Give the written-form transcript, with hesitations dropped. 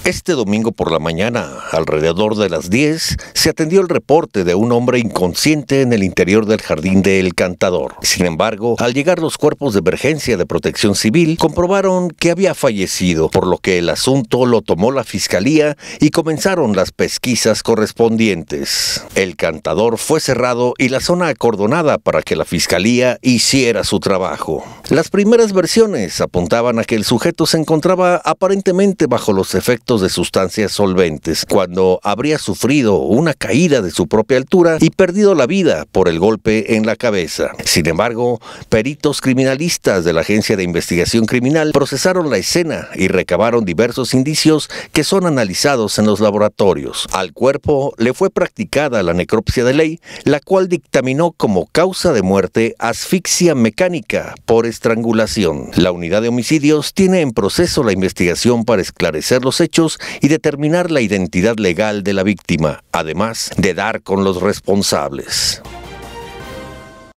Este domingo por la mañana, alrededor de las 10, se atendió el reporte de un hombre inconsciente en el interior del jardín de El Cantador. Sin embargo, al llegar los cuerpos de emergencia de Protección Civil, comprobaron que había fallecido, por lo que el asunto lo tomó la Fiscalía y comenzaron las pesquisas correspondientes. El Cantador fue cerrado y la zona acordonada para que la Fiscalía hiciera su trabajo. Las primeras versiones apuntaban a que el sujeto se encontraba aparentemente bajo los efectos de sustancias solventes, cuando habría sufrido una caída de su propia altura y perdido la vida por el golpe en la cabeza. Sin embargo, peritos criminalistas de la Agencia de Investigación Criminal procesaron la escena y recabaron diversos indicios que son analizados en los laboratorios. Al cuerpo le fue practicada la necropsia de ley, la cual dictaminó como causa de muerte asfixia mecánica por estrangulación. La unidad de homicidios tiene en proceso la investigación para esclarecer los hechos y determinar la identidad legal de la víctima, además de dar con los responsables.